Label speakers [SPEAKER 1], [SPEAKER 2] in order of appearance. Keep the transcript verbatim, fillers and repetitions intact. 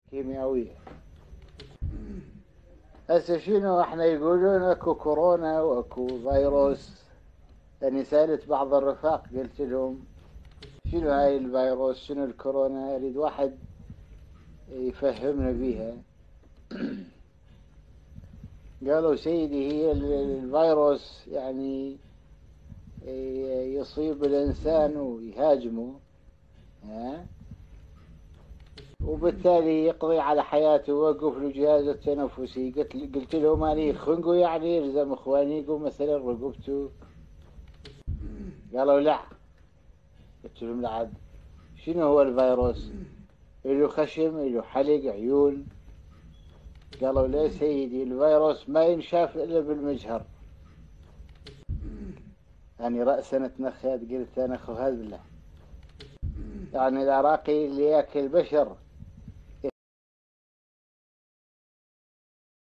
[SPEAKER 1] كيميائية. هسه شنو احنا يقولون اكو كورونا واكو فيروس. يعني سألت بعض الرفاق قلت لهم شنو هاي الفيروس شنو الكورونا، اريد واحد يفهمنا بيها. قالوا سيدي هي الفيروس يعني يصيب الإنسان ويهاجمه، ها، وبالتالي يقضي على حياته ويوقف له جهازه التنفسي. قلت قلت لهم أنا خنقوا يعني يلزم إخوانيكم مثلا رقبته. قالوا لا. قلت لهم لا، شنو هو الفيروس؟ له خشم، له حلق، عيون. قالوا لا سيدي الفيروس ما ينشاف إلا بالمجهر. يعني رأسا تنخيت قلت أنا خذ له. يعني العراقي اللي ياكل بشر